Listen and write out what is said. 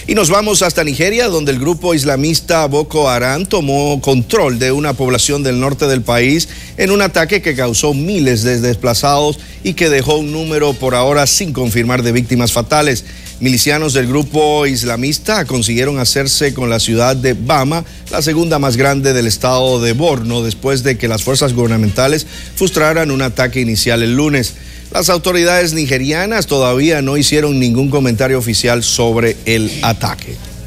Y nos vamos hasta Nigeria, donde el grupo islamista Boko Haram tomó control de una población del norte del país en un ataque que causó miles de desplazados y que dejó un número por ahora sin confirmar de víctimas fatales. Milicianos del grupo islamista consiguieron hacerse con la ciudad de Bama, la segunda más grande del estado de Borno, después de que las fuerzas gubernamentales frustraran un ataque inicial el lunes. Las autoridades nigerianas todavía no hicieron ningún comentario oficial sobre el ataque.